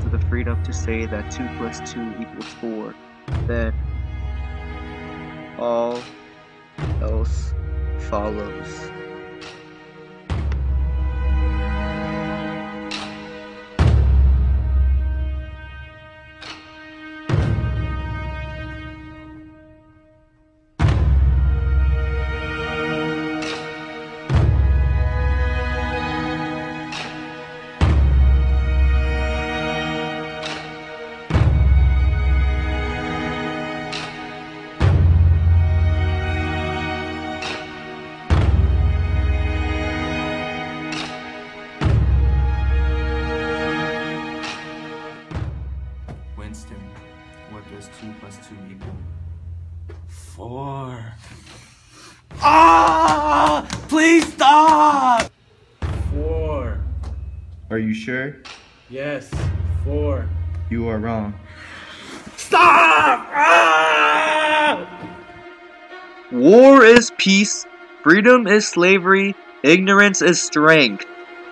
to the freedom to say that 2 plus 2 equals 4, then all else follows. Winston, what does 2 plus 2 equal? 4. Ah! Please stop! 4. Are you sure? Yes, 4. You are wrong. Stop! Ah! War is peace, freedom is slavery, ignorance is strength.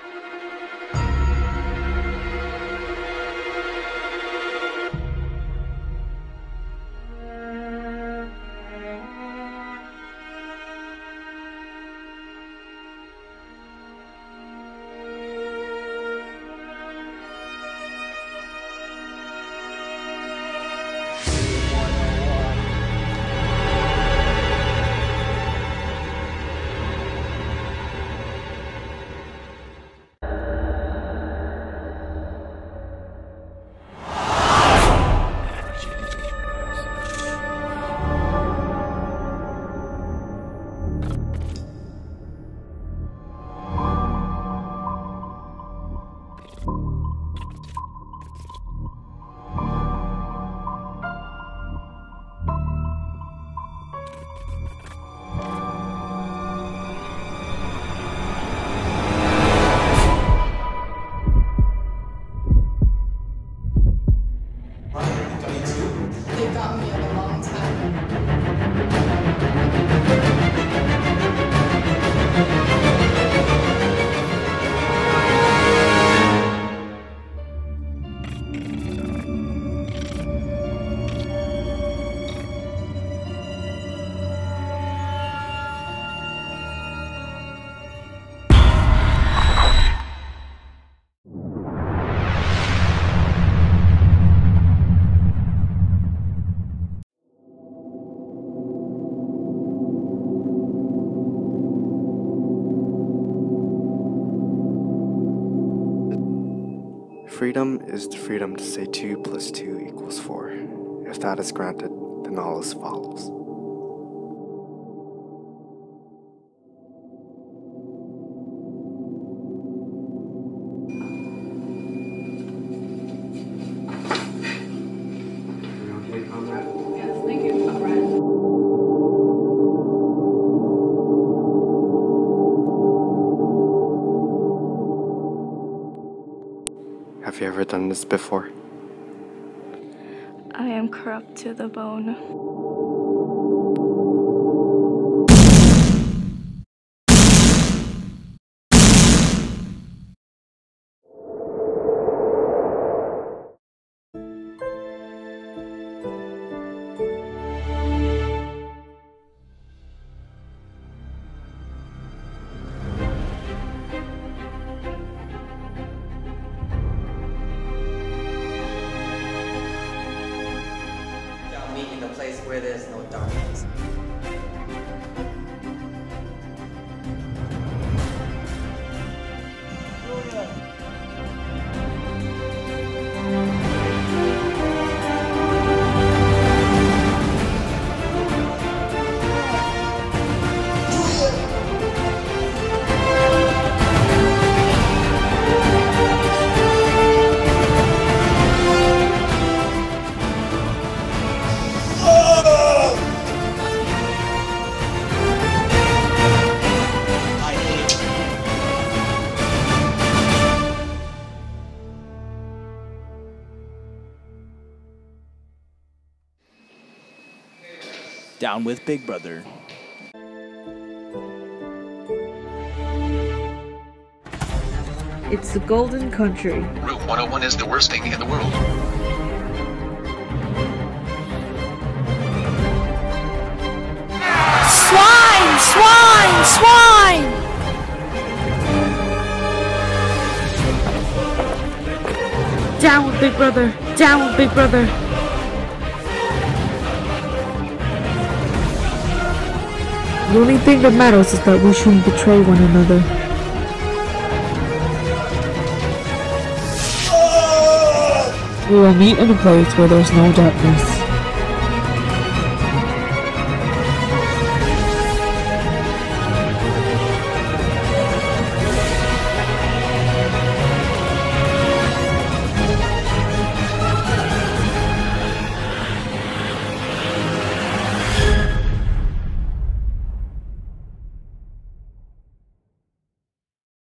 They got me at the wrong time. Freedom is the freedom to say 2 plus 2 equals 4. If that is granted, then all else follows. Yes, thank you. All right. Have you ever done this before? I am corrupt to the bone. Meet in a place where there's no darkness. Down with Big Brother. It's the Golden Country. 101 is the worst thing in the world. Swine! Swine! Swine! Down with Big Brother! Down with Big Brother! The only thing that matters is that we shouldn't betray one another. We will meet in a place where there's no darkness.